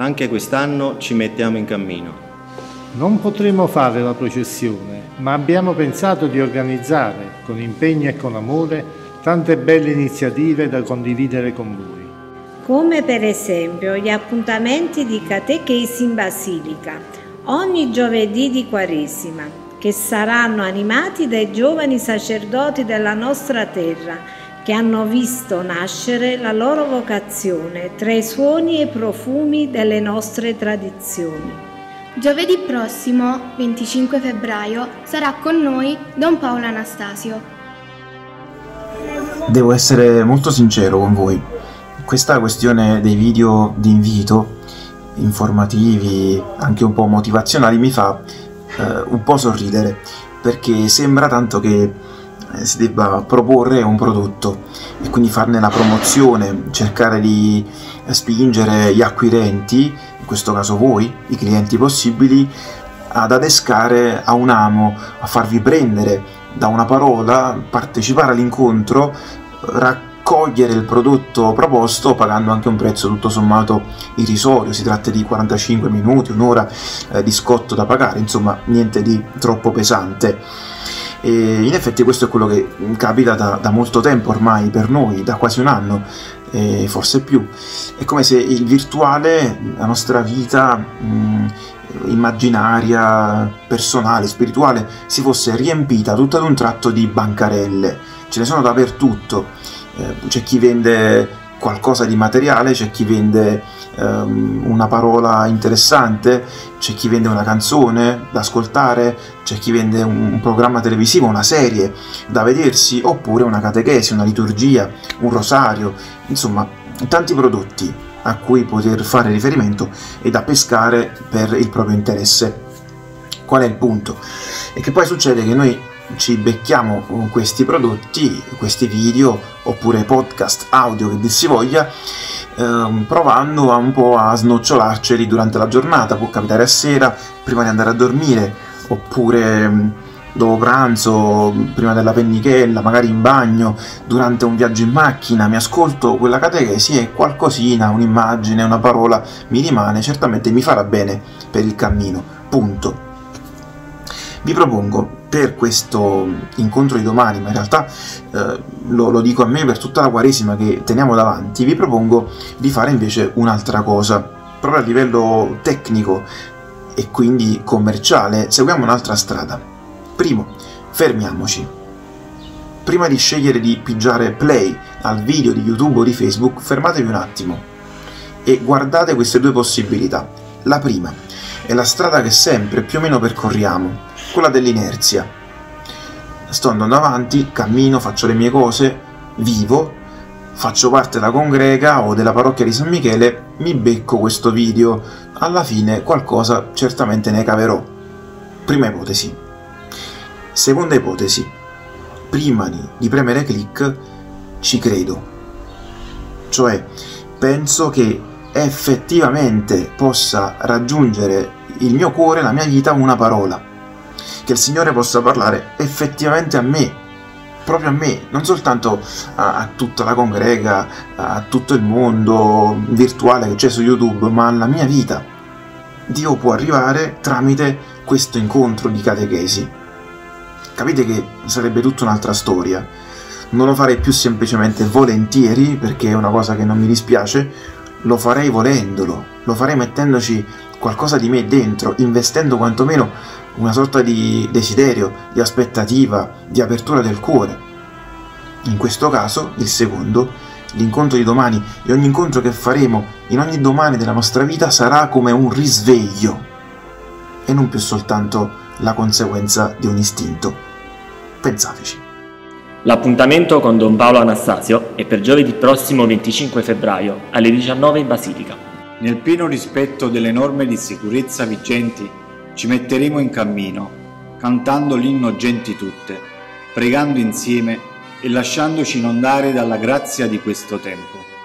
Anche quest'anno ci mettiamo in cammino. Non potremo fare la processione, ma abbiamo pensato di organizzare, con impegno e con amore, tante belle iniziative da condividere con voi. Come per esempio gli appuntamenti di catechesi in Basilica, ogni giovedì di Quaresima, che saranno animati dai giovani sacerdoti della nostra terra, che hanno visto nascere la loro vocazione tra i suoni e i profumi delle nostre tradizioni. Giovedì prossimo, 25 febbraio, sarà con noi Don Paolo Anastasio. Devo essere molto sincero con voi. Questa questione dei video di invito, informativi, anche un po' motivazionali, mi fa un po' sorridere, perché sembra tanto che si debba proporre un prodotto e quindi farne la promozione, cercare di spingere gli acquirenti, in questo caso voi, i clienti possibili, ad adescare a un amo, a farvi prendere da una parola, partecipare all'incontro, raccogliere il prodotto proposto pagando anche un prezzo tutto sommato irrisorio. Si tratta di 45 minuti, un'ora di scotto da pagare, insomma niente di troppo pesante. E in effetti questo è quello che capita da molto tempo ormai per noi, da quasi un anno, forse più. È come se il virtuale, la nostra vita immaginaria, personale, spirituale, si fosse riempita tutto ad un tratto di bancarelle. Ce ne sono dappertutto. C'è chi vende qualcosa di materiale, c'è chi vende una parola interessante, c'è chi vende una canzone da ascoltare, c'è chi vende un programma televisivo, una serie da vedersi, oppure una catechesi, una liturgia, un rosario, insomma tanti prodotti a cui poter fare riferimento e da pescare per il proprio interesse. Qual è il punto? È che poi succede che noi ci becchiamo con questi prodotti, questi video oppure podcast audio che dir si voglia, provando un po' a snocciolarceli durante la giornata. Può capitare a sera, prima di andare a dormire, oppure dopo pranzo, prima della pennichella, magari in bagno, durante un viaggio in macchina. Mi ascolto quella catechesi e qualcosina, un'immagine, una parola mi rimane, certamente mi farà bene per il cammino, punto. Vi propongo per questo incontro di domani, ma in realtà lo dico a me per tutta la Quaresima che teniamo davanti, vi propongo di fare invece un'altra cosa, proprio a livello tecnico e quindi commerciale. Seguiamo un'altra strada. Primo, fermiamoci. Prima di scegliere di pigiare play al video di YouTube o di Facebook, fermatevi un attimo e guardate queste due possibilità. La prima è la strada che sempre più o meno percorriamo, quella dell'inerzia. Sto andando avanti, cammino, faccio le mie cose, vivo, faccio parte della congrega o della parrocchia di San Michele, mi becco questo video, alla fine qualcosa certamente ne caverò. Prima ipotesi. Seconda ipotesi. Prima di premere click ci credo. Cioè, penso che effettivamente possa raggiungere il mio cuore, la mia vita, una parola. Che il Signore possa parlare effettivamente a me, proprio a me, non soltanto a tutta la congrega, a tutto il mondo virtuale che c'è su YouTube, ma alla mia vita. Dio può arrivare tramite questo incontro di catechesi. Capite che sarebbe tutta un'altra storia. Non lo farei più semplicemente volentieri, perché è una cosa che non mi dispiace, lo farei volendolo, lo farei mettendoci qualcosa di me dentro, investendo quantomeno una sorta di desiderio, di aspettativa, di apertura del cuore. In questo caso, il secondo, l'incontro di domani e ogni incontro che faremo in ogni domani della nostra vita sarà come un risveglio e non più soltanto la conseguenza di un istinto. Pensateci. L'appuntamento con Don Paolo Anastasio è per giovedì prossimo 25 febbraio alle 19 in Basilica. Nel pieno rispetto delle norme di sicurezza vigenti ci metteremo in cammino, cantando l'inno Genti Tutte, pregando insieme e lasciandoci inondare dalla grazia di questo tempo.